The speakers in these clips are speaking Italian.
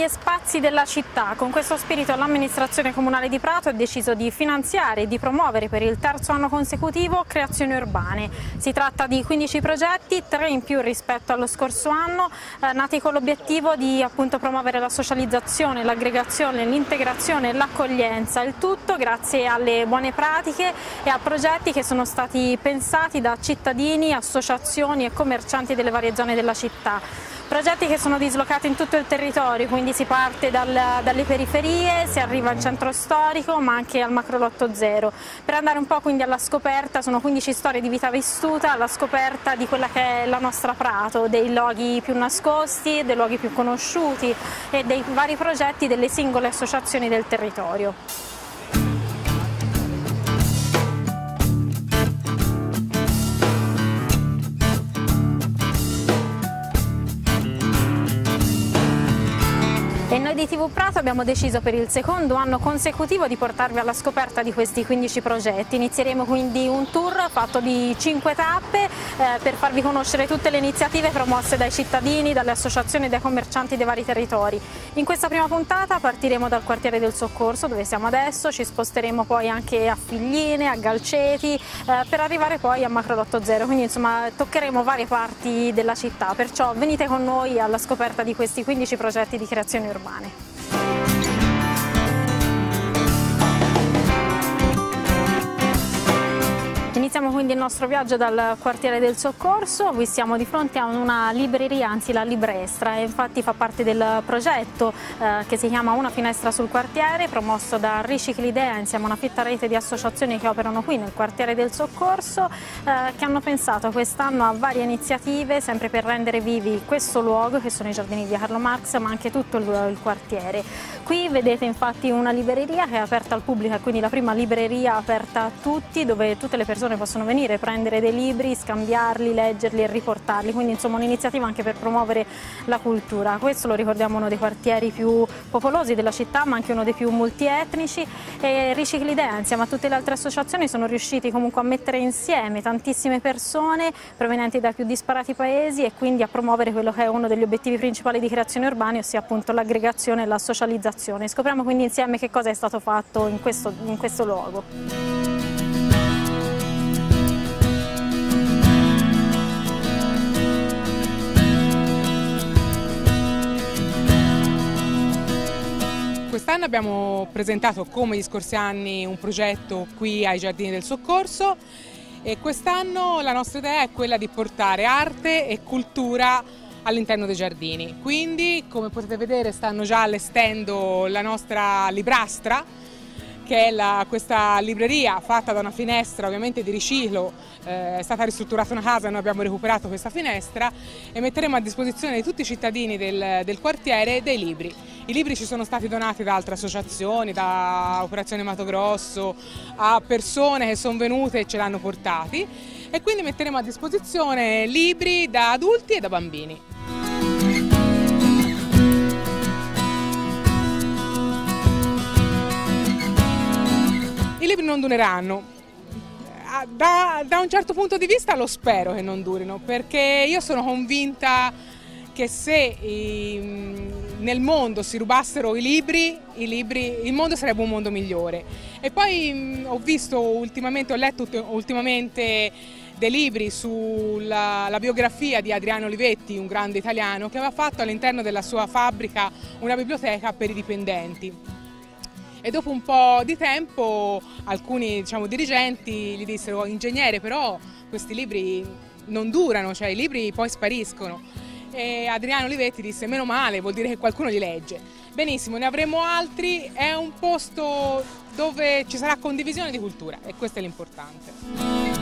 spazi della città. Con questo spirito l'amministrazione comunale di Prato ha deciso di finanziare e di promuovere per il terzo anno consecutivo creazioni urbane. Si tratta di 15 progetti, 3 in più rispetto allo scorso anno, nati con l'obiettivo di appunto promuovere la socializzazione, l'aggregazione, l'integrazione e l'accoglienza, il tutto grazie alle buone pratiche e a progetti che sono stati pensati da cittadini, associazioni e commercianti delle varie zone della città. Progetti che sono dislocati in tutto il territorio, quindi si parte dalle periferie, si arriva al centro storico ma anche al macrolotto zero. Per andare un po' quindi alla scoperta, sono 15 storie di vita vissuta, alla scoperta di quella che è la nostra Prato, dei luoghi più nascosti, dei luoghi più conosciuti e dei vari progetti delle singole associazioni del territorio. E noi di TV Prato abbiamo deciso per il secondo anno consecutivo di portarvi alla scoperta di questi 15 progetti. Inizieremo quindi un tour fatto di 5 tappe per farvi conoscere tutte le iniziative promosse dai cittadini, dalle associazioni e dai commercianti dei vari territori. In questa prima puntata partiremo dal quartiere del Soccorso, dove siamo adesso, ci sposteremo poi anche a Figline, a Galceti, per arrivare poi a Macrolotto Zero, quindi insomma toccheremo varie parti della città, perciò venite con noi alla scoperta di questi 15 progetti di creazione urbane. Iniziamo quindi il nostro viaggio dal quartiere del Soccorso. Qui siamo di fronte a una libreria, anzi la Librestra, e infatti fa parte del progetto che si chiama Una finestra sul quartiere, promosso da Riciclidea insieme a una fitta rete di associazioni che operano qui nel quartiere del Soccorso, che hanno pensato quest'anno a varie iniziative sempre per rendere vivi questo luogo che sono i giardini di Carlo Marx, ma anche tutto il quartiere. Qui vedete infatti una libreria che è aperta al pubblico, quindi la prima libreria aperta a tutti, dove tutte le persone possono venire, prendere dei libri, scambiarli, leggerli e riportarli, quindi insomma un'iniziativa anche per promuovere la cultura. Questo lo ricordiamo uno dei quartieri più popolosi della città, ma anche uno dei più multietnici, e Riciclidea insieme a tutte le altre associazioni sono riusciti comunque a mettere insieme tantissime persone provenienti da più disparati paesi e quindi a promuovere quello che è uno degli obiettivi principali di creazione urbane, ossia appunto l'aggregazione e la socializzazione. Scopriamo quindi insieme che cosa è stato fatto in questo luogo. Quest'anno abbiamo presentato, come gli scorsi anni, un progetto qui ai Giardini del Soccorso e quest'anno la nostra idea è quella di portare arte e cultura all'interno dei giardini. Quindi, come potete vedere, stanno già allestendo la nostra Librastra, che è questa libreria fatta da una finestra ovviamente di riciclo. È stata ristrutturata una casa e noi abbiamo recuperato questa finestra e metteremo a disposizione di tutti i cittadini del quartiere dei libri. I libri ci sono stati donati da altre associazioni, da Operazione Mato Grosso, a persone che sono venute e ce l'hanno portati, e quindi metteremo a disposizione libri da adulti e da bambini. I libri non dureranno. Da un certo punto di vista lo spero che non durino, perché io sono convinta che se nel mondo si rubassero i libri, il mondo sarebbe un mondo migliore. E poi ho letto ultimamente dei libri sulla biografia di Adriano Olivetti, un grande italiano, che aveva fatto all'interno della sua fabbrica una biblioteca per i dipendenti. E dopo un po' di tempo alcuni dirigenti gli dissero: ingegnere, però questi libri non durano, cioè i libri poi spariscono. E Adriano Olivetti disse: meno male, vuol dire che qualcuno li legge. Benissimo, ne avremo altri, è un posto dove ci sarà condivisione di cultura e questo è l'importante.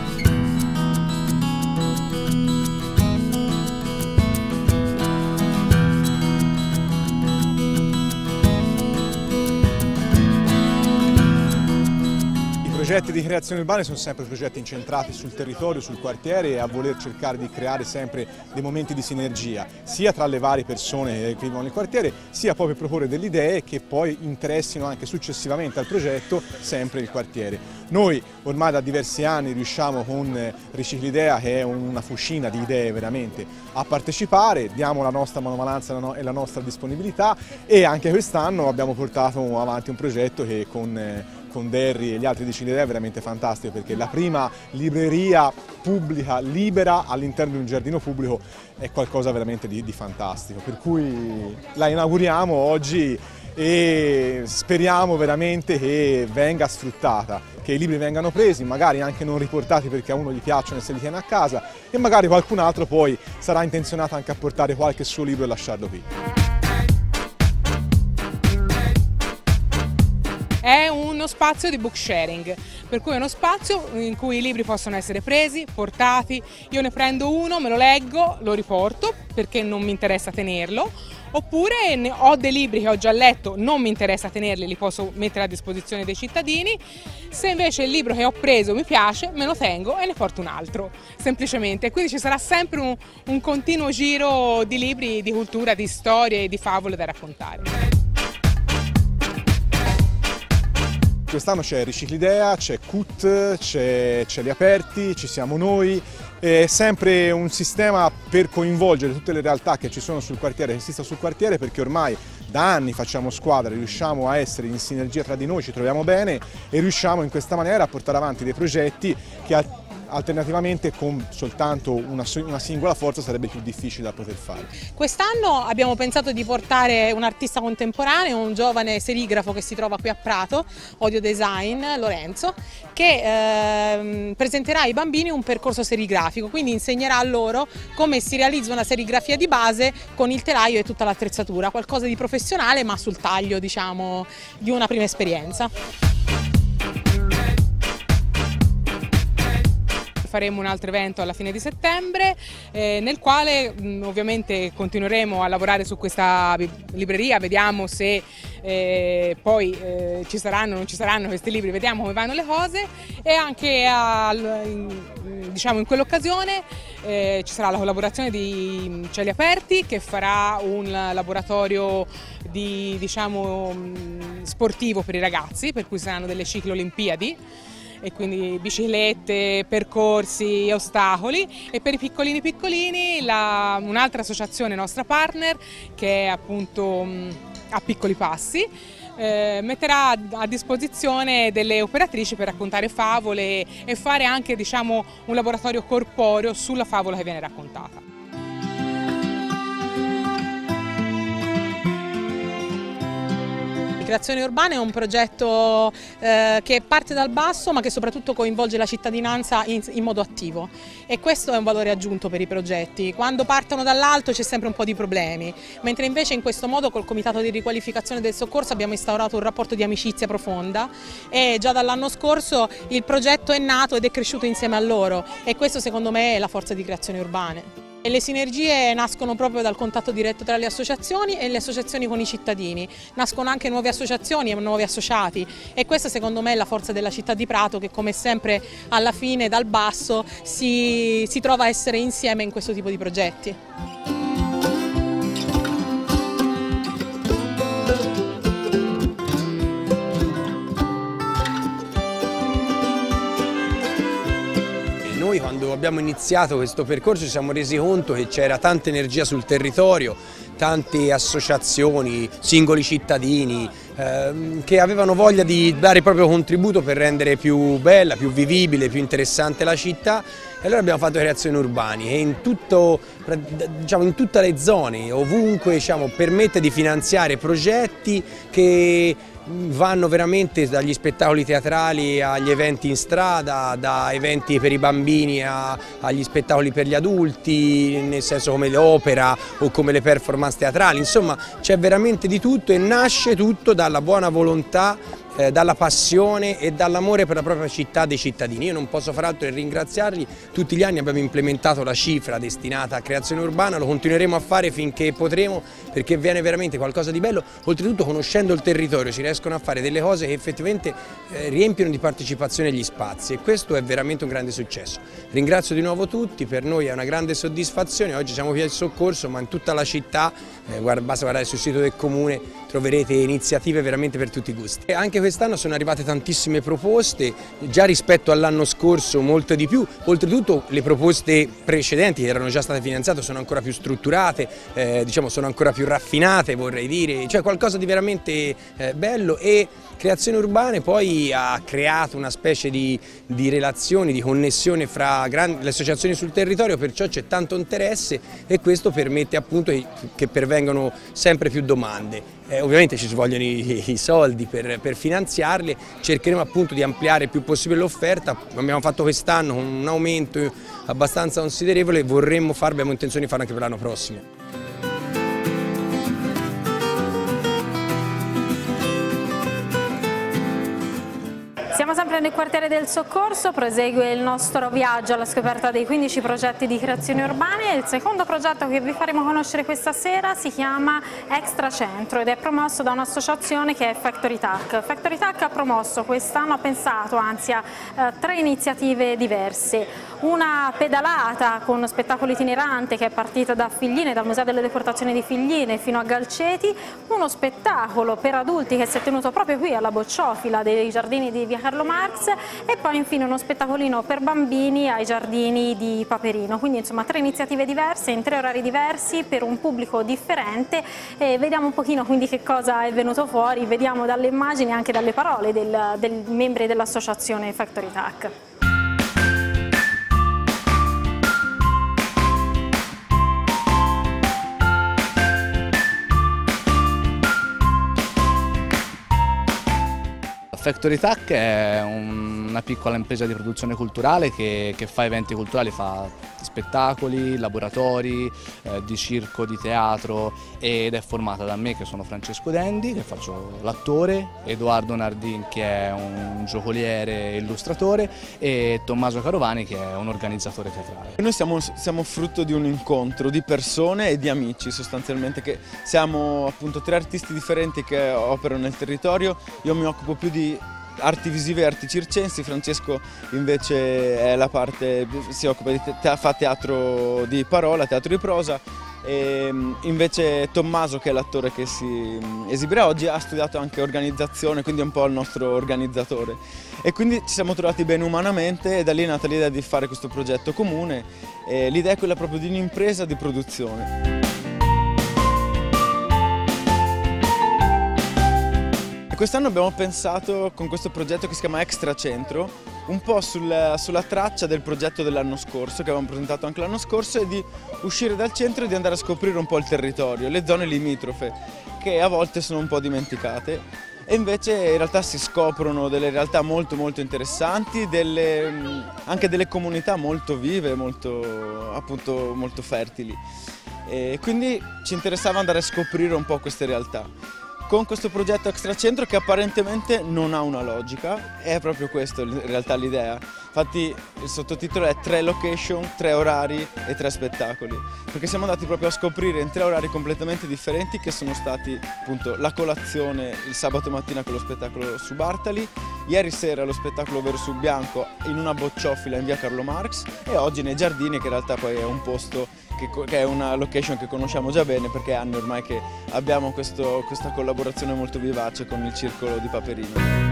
I progetti di creazione urbana sono sempre progetti incentrati sul territorio, sul quartiere e a voler cercare di creare sempre dei momenti di sinergia, sia tra le varie persone che vivono nel quartiere, sia poi per proporre delle idee che poi interessino anche successivamente al progetto sempre il quartiere. Noi ormai da diversi anni riusciamo con Riciclidea, che è una fucina di idee veramente, a partecipare, diamo la nostra manovalanza e la nostra disponibilità, e anche quest'anno abbiamo portato avanti un progetto che con Derry e gli altri di Riciclidea è veramente fantastico, perché la prima libreria pubblica libera all'interno di un giardino pubblico è qualcosa veramente di fantastico, per cui la inauguriamo oggi e speriamo veramente che venga sfruttata, che i libri vengano presi, magari anche non riportati perché a uno gli piacciono e se li tiene a casa, e magari qualcun altro poi sarà intenzionato anche a portare qualche suo libro e lasciarlo qui. È uno spazio di book sharing, per cui è uno spazio in cui i libri possono essere presi, portati, io ne prendo uno, me lo leggo, lo riporto perché non mi interessa tenerlo, oppure ho dei libri che ho già letto, non mi interessa tenerli, li posso mettere a disposizione dei cittadini. Se invece il libro che ho preso mi piace, me lo tengo e ne porto un altro, semplicemente. Quindi ci sarà sempre un continuo giro di libri, di cultura, di storie e di favole da raccontare. Quest'anno c'è Riciclidea, c'è CUT, c'è Li Aperti, ci siamo noi, è sempre un sistema per coinvolgere tutte le realtà che ci sono sul quartiere, che esistono sul quartiere, perché ormai da anni facciamo squadra, riusciamo a essere in sinergia tra di noi, ci troviamo bene e riusciamo in questa maniera a portare avanti dei progetti che alternativamente con soltanto una singola forza sarebbe più difficile da poter fare. Quest'anno abbiamo pensato di portare un artista contemporaneo, un giovane serigrafo che si trova qui a Prato, Odio Design, Lorenzo, che presenterà ai bambini un percorso serigrafico, quindi insegnerà a loro come si realizza una serigrafia di base con il telaio e tutta l'attrezzatura, qualcosa di professionale ma sul taglio, diciamo, di una prima esperienza. Faremo un altro evento alla fine di settembre nel quale ovviamente continueremo a lavorare su questa libreria, vediamo se poi ci saranno o non ci saranno questi libri, vediamo come vanno le cose, e anche diciamo in quell'occasione ci sarà la collaborazione di Cieli Aperti, che farà un laboratorio diciamo, sportivo per i ragazzi, per cui saranno delle ciclo olimpiadi, e quindi biciclette, percorsi, ostacoli, e per i piccolini un'altra associazione nostra partner, che è appunto A Piccoli Passi, metterà a disposizione delle operatrici per raccontare favole e fare anche, diciamo, un laboratorio corporeo sulla favola che viene raccontata. Creazione Urbana è un progetto che parte dal basso ma che soprattutto coinvolge la cittadinanza in modo attivo, e questo è un valore aggiunto per i progetti. Quando partono dall'alto c'è sempre un po' di problemi, mentre invece in questo modo col Comitato di Riqualificazione del Soccorso abbiamo instaurato un rapporto di amicizia profonda, e già dall'anno scorso il progetto è nato ed è cresciuto insieme a loro, e questo secondo me è la forza di Creazioni Urbane. E le sinergie nascono proprio dal contatto diretto tra le associazioni e le associazioni con i cittadini, nascono anche nuove associazioni e nuovi associati, e questa secondo me è la forza della città di Prato, che come sempre alla fine dal basso si trova a essere insieme in questo tipo di progetti. Noi quando abbiamo iniziato questo percorso ci siamo resi conto che c'era tanta energia sul territorio, tante associazioni, singoli cittadini che avevano voglia di dare il proprio contributo per rendere più bella, più vivibile, più interessante la città, e allora abbiamo fatto Creazioni Urbane, e in tutte le zone, ovunque, diciamo, permette di finanziare progetti che vanno veramente dagli spettacoli teatrali agli eventi in strada, da eventi per i bambini agli spettacoli per gli adulti, nel senso come l'opera o come le performance teatrali. Insomma, c'è veramente di tutto, e nasce tutto dalla buona volontà dalla passione e dall'amore per la propria città dei cittadini. Io non posso far altro che ringraziarli. Tutti gli anni abbiamo implementato la cifra destinata a creazione urbana, lo continueremo a fare finché potremo, perché viene veramente qualcosa di bello. Oltretutto, conoscendo il territorio, si riescono a fare delle cose che effettivamente riempiono di partecipazione gli spazi, e questo è veramente un grande successo. Ringrazio di nuovo tutti, per noi è una grande soddisfazione. Oggi siamo qui al Soccorso, ma in tutta la città, basta guardare sul sito del Comune, troverete iniziative veramente per tutti i gusti. Anche quest'anno sono arrivate tantissime proposte, già rispetto all'anno scorso molto di più. Oltretutto le proposte precedenti, che erano già state finanziate, sono ancora più strutturate, diciamo sono ancora più raffinate, vorrei dire, cioè qualcosa di veramente bello. E Creazione Urbane poi ha creato una specie di relazioni, di connessione fra le associazioni sul territorio, perciò c'è tanto interesse, e questo permette appunto che pervengano sempre più domande. Ovviamente ci vogliono i soldi per finanziarle, cercheremo appunto di ampliare il più possibile l'offerta. Abbiamo fatto quest'anno con un aumento abbastanza considerevole, abbiamo intenzione di farlo anche per l'anno prossimo. Siamo sempre nel quartiere del Soccorso, prosegue il nostro viaggio alla scoperta dei 15 progetti di creazione urbane. Il secondo progetto che vi faremo conoscere questa sera si chiama Extra Centro ed è promosso da un'associazione che è Factory Tac. Factory Tac ha promosso quest'anno, ha pensato anzi a 3 iniziative diverse. Una pedalata con spettacolo itinerante che è partita da Figline, dal Museo delle Deportazioni di Figline fino a Galceti, uno spettacolo per adulti che si è tenuto proprio qui alla bocciofila dei giardini di Via Carlo Marx, e poi infine uno spettacolino per bambini ai giardini di Paperino. Quindi insomma 3 iniziative diverse in 3 orari diversi per un pubblico differente, e vediamo un pochino quindi che cosa è venuto fuori, vediamo dalle immagini e anche dalle parole dei membri dell'associazione Factory Tac. Factory Tac è una piccola impresa di produzione culturale che fa eventi culturali, fa spettacoli, laboratori di circo, di teatro, ed è formata da me che sono Francesco Dendi, che faccio l'attore, Edoardo Nardin che è un giocoliere e illustratore, e Tommaso Carovani che è un organizzatore teatrale. Noi siamo frutto di un incontro di persone e di amici sostanzialmente, che siamo appunto 3 artisti differenti che operano nel territorio. Io mi occupo più di arti visive e arti circensi, Francesco invece è la parte, si occupa di fa teatro di parola, teatro di prosa, e invece Tommaso, che è l'attore che si esibirà oggi, ha studiato anche organizzazione, quindi è un po' il nostro organizzatore, e quindi ci siamo trovati bene umanamente, e da lì è nata l'idea di fare questo progetto comune. L'idea è quella proprio di un'impresa di produzione. Quest'anno abbiamo pensato, con questo progetto che si chiama Extra Centro, un po' sulla traccia del progetto dell'anno scorso, che avevamo presentato anche l'anno scorso, e di uscire dal centro e di andare a scoprire un po' il territorio, le zone limitrofe, che a volte sono un po' dimenticate. E invece in realtà si scoprono delle realtà molto interessanti, anche delle comunità molto vive, molto fertili. E quindi ci interessava andare a scoprire un po' queste realtà. Con questo progetto Extra Centro, che apparentemente non ha una logica, è proprio questo in realtà l'idea. Infatti il sottotitolo è 3 location, 3 orari e 3 spettacoli, perché siamo andati proprio a scoprire in 3 orari completamente differenti, che sono stati appunto la colazione il sabato mattina con lo spettacolo su Bartali, ieri sera lo spettacolo Vero su Bianco in una bocciofila in Via Carlo Marx, e oggi nei giardini, che in realtà poi è un posto che è una location che conosciamo già bene, perché è anni ormai che abbiamo questa collaborazione molto vivace con il circolo di Paperino.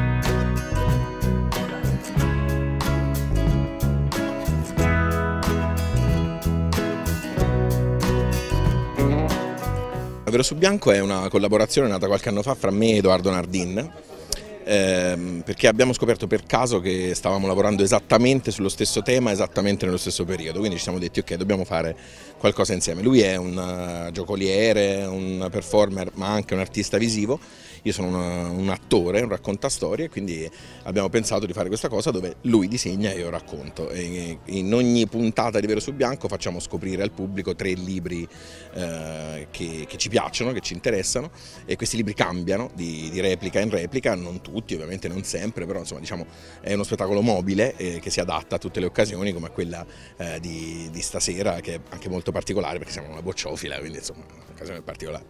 Vero su Bianco è una collaborazione nata qualche anno fa fra me e Edoardo Nardin, perché abbiamo scoperto per caso che stavamo lavorando esattamente sullo stesso tema, esattamente nello stesso periodo, quindi ci siamo detti ok, dobbiamo fare qualcosa insieme. Lui è un giocoliere, un performer, ma anche un artista visivo. io sono un attore, un raccontastorie, quindi abbiamo pensato di fare questa cosa dove lui disegna e io racconto, e in ogni puntata di Vero su Bianco facciamo scoprire al pubblico 3 libri che ci piacciono, che ci interessano, e questi libri cambiano di replica in replica, non tutti ovviamente, non sempre, però insomma diciamo è uno spettacolo mobile che si adatta a tutte le occasioni, come a quella di stasera, che è anche molto particolare perché siamo una bocciofila, quindi insomma è un'occasione particolare.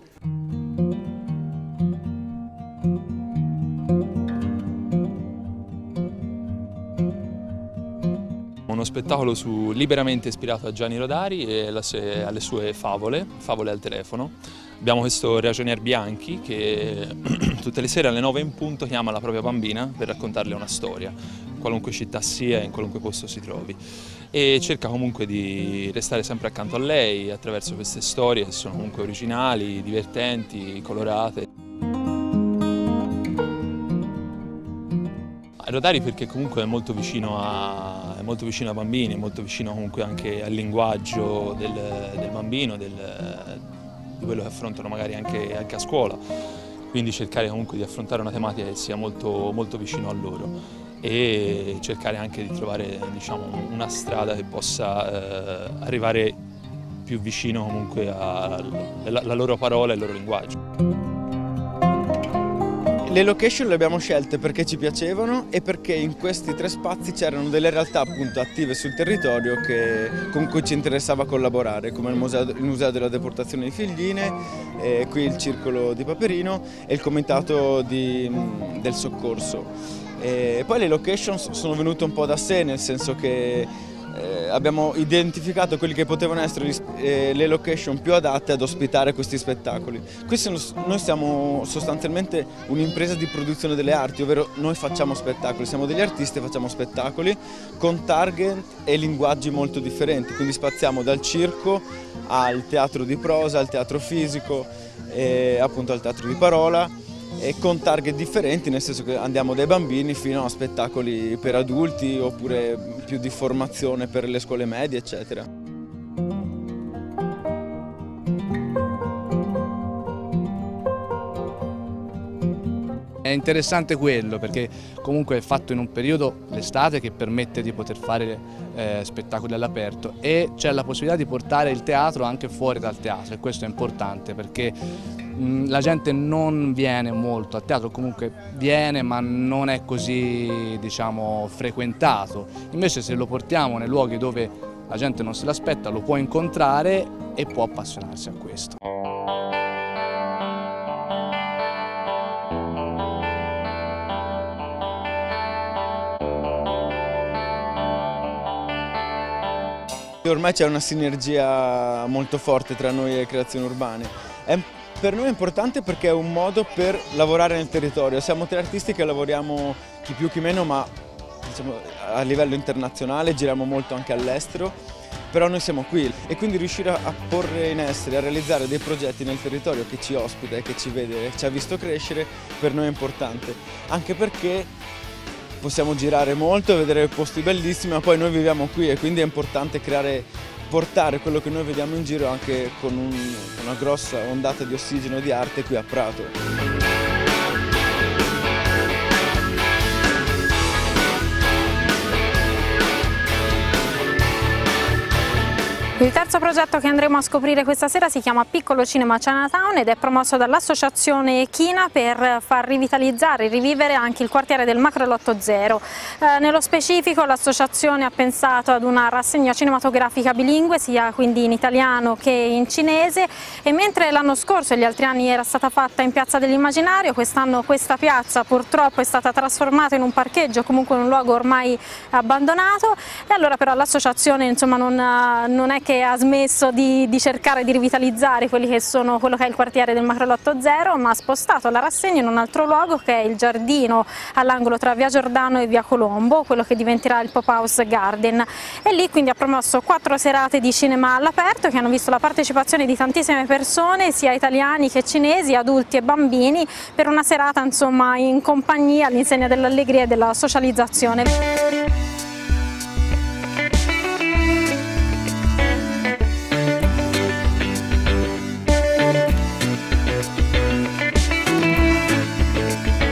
Uno spettacolo liberamente ispirato a Gianni Rodari e alle sue favole al telefono. Abbiamo questo ragionier Bianchi che tutte le sere alle 9 in punto chiama la propria bambina per raccontarle una storia, in qualunque città sia, in qualunque posto si trovi, e cerca comunque di restare sempre accanto a lei attraverso queste storie che sono comunque originali, divertenti, colorate. Rodari perché comunque è molto vicino ai bambini, è molto vicino comunque anche al linguaggio del bambino, di quello che affrontano magari anche a scuola, quindi cercare comunque di affrontare una tematica che sia molto, molto vicino a loro e cercare anche di trovare, diciamo, una strada che possa arrivare più vicino comunque alla loro parola e al loro linguaggio. Le location le abbiamo scelte perché ci piacevano e perché in questi 3 spazi c'erano delle realtà appunto attive sul territorio con cui ci interessava collaborare, come il Museo della Deportazione di Figline, qui il Circolo di Paperino e il Comitato del Soccorso. E poi le location sono venute un po' da sé, nel senso che abbiamo identificato quelli che potevano essere le location più adatte ad ospitare questi spettacoli. Noi siamo sostanzialmente un'impresa di produzione delle arti, ovvero noi facciamo spettacoli, siamo degli artisti e facciamo spettacoli con target e linguaggi molto differenti, quindi spaziamo dal circo al teatro di prosa, al teatro fisico, appunto al teatro di parola, e con target differenti, nel senso che andiamo dai bambini fino a spettacoli per adulti oppure più di formazione per le scuole medie, eccetera. È interessante quello perché comunque è fatto in un periodo, l'estate, che permette di poter fare spettacoli all'aperto e c'è la possibilità di portare il teatro anche fuori dal teatro, e questo è importante perché la gente non viene molto a teatro, comunque viene ma non è così, diciamo, frequentato. Invece se lo portiamo nei luoghi dove la gente non se l'aspetta, lo può incontrare e può appassionarsi a questo. Ormai c'è una sinergia molto forte tra noi e le creazioni urbane. Per noi è importante perché è un modo per lavorare nel territorio. Siamo 3 artisti che lavoriamo chi più chi meno, ma diciamo, a livello internazionale, giriamo molto anche all'estero, però noi siamo qui e quindi riuscire a porre in essere, a realizzare dei progetti nel territorio che ci ospita e che ci vede, ci ha visto crescere, per noi è importante. Anche perché possiamo girare molto, vedere posti bellissimi, ma poi noi viviamo qui e quindi è importante portare quello che noi vediamo in giro anche con una grossa ondata di ossigeno di arte qui a Prato. Il terzo progetto che andremo a scoprire questa sera si chiama Piccolo Cinema Chinatown ed è promosso dall'associazione China per far rivitalizzare e rivivere anche il quartiere del Macrolotto Zero. Nello specifico l'associazione ha pensato ad una rassegna cinematografica bilingue, sia quindi in italiano che in cinese, e mentre l'anno scorso e gli altri anni era stata fatta in Piazza dell'Immaginario, quest'anno questa piazza purtroppo è stata trasformata in un parcheggio, comunque in un luogo ormai abbandonato, e allora però l'associazione insomma non è che ha smesso di cercare di rivitalizzare quello che è il quartiere del Macrolotto Zero, ma ha spostato la rassegna in un altro luogo che è il giardino all'angolo tra via Giordano e via Colombo, quello che diventerà il Pop House Garden, e lì quindi ha promosso 4 serate di cinema all'aperto che hanno visto la partecipazione di tantissime persone, sia italiani che cinesi, adulti e bambini, per una serata insomma in compagnia all'insegna dell'allegria e della socializzazione.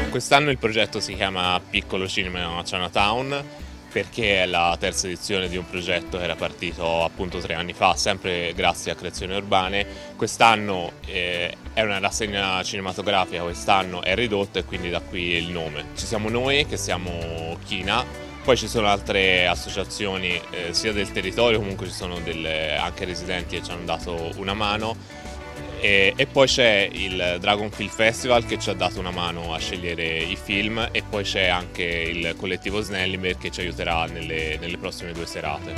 Quest'anno il progetto si chiama Piccolo Cinema Chinatown perché è la terza edizione di un progetto che era partito appunto 3 anni fa, sempre grazie a Creazioni Urbane. Quest'anno è una rassegna cinematografica, quest'anno è ridotta e quindi da qui il nome. Ci siamo noi che siamo China, poi ci sono altre associazioni sia del territorio, comunque ci sono anche residenti che ci hanno dato una mano. E poi c'è il Dragon Film Festival che ci ha dato una mano a scegliere i film e poi c'è anche il collettivo Snellimber che ci aiuterà nelle prossime 2 serate.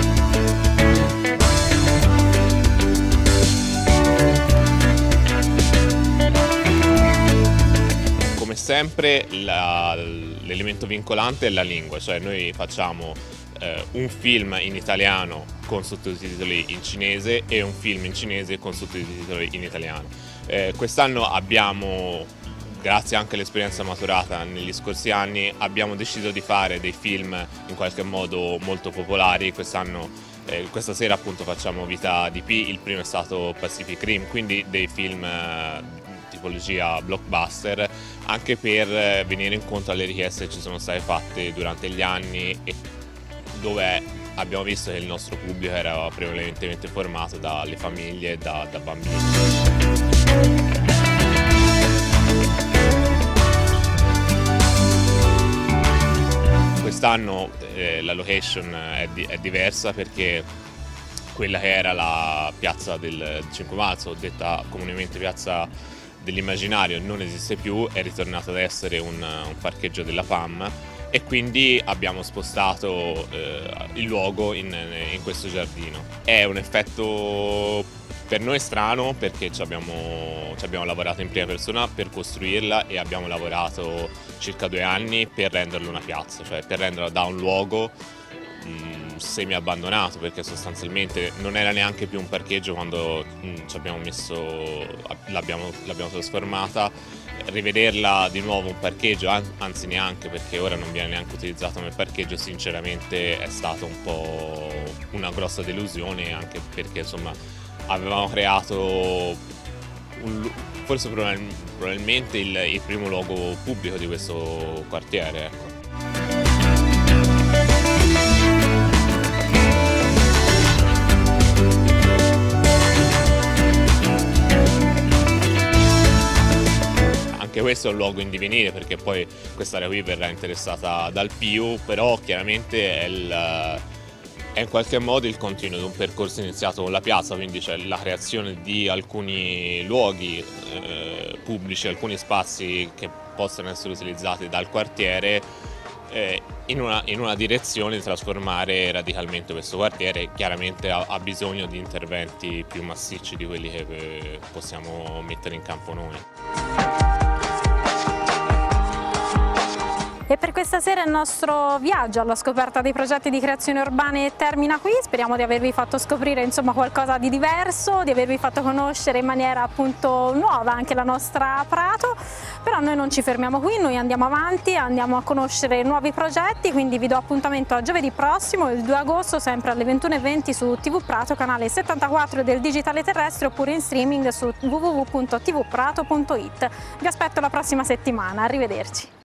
Come sempre l'elemento vincolante è la lingua, cioè noi facciamo un film in italiano con sottotitoli in cinese e un film in cinese con sottotitoli in italiano. Quest'anno abbiamo, grazie anche all'esperienza maturata negli scorsi anni, abbiamo deciso di fare dei film in qualche modo molto popolari. Questa sera appunto facciamo Vita di Pi, il primo è stato Pacific Rim, quindi dei film tipologia blockbuster, anche per venire incontro alle richieste che ci sono state fatte durante gli anni e dove abbiamo visto che il nostro pubblico era prevalentemente formato dalle famiglie e da bambini. Quest'anno la location è diversa perché quella che era la piazza del 5 marzo, detta comunemente piazza dell'immaginario, non esiste più, è ritornato ad essere un parcheggio della PAM e quindi abbiamo spostato il luogo in questo giardino. È un effetto per noi strano perché ci abbiamo lavorato in prima persona per costruirla e abbiamo lavorato circa 2 anni per renderla una piazza, cioè per renderla da un luogo semi abbandonato, perché sostanzialmente non era neanche più un parcheggio quando l'abbiamo trasformata. Rivederla di nuovo un parcheggio, anzi neanche, perché ora non viene neanche utilizzato come parcheggio, sinceramente è stata un po' una grossa delusione, anche perché insomma avevamo creato forse probabilmente il primo luogo pubblico di questo quartiere, ecco. Anche questo è un luogo in divenire perché poi quest'area qui verrà interessata dal PIU, però chiaramente è in qualche modo il continuo di un percorso iniziato con la piazza, quindi c'è la creazione di alcuni luoghi pubblici, alcuni spazi che possono essere utilizzati dal quartiere in una direzione di trasformare radicalmente questo quartiere. Chiaramente ha bisogno di interventi più massicci di quelli che possiamo mettere in campo noi. E per questa sera il nostro viaggio alla scoperta dei progetti di Creazioni Urbane termina qui. Speriamo di avervi fatto scoprire insomma qualcosa di diverso, di avervi fatto conoscere in maniera appunto nuova anche la nostra Prato. Però noi non ci fermiamo qui, noi andiamo avanti, andiamo a conoscere nuovi progetti, quindi vi do appuntamento a giovedì prossimo, il 2 agosto, sempre alle 21:20 su TV Prato, canale 74 del digitale terrestre, oppure in streaming su www.tvprato.it. Vi aspetto la prossima settimana, arrivederci.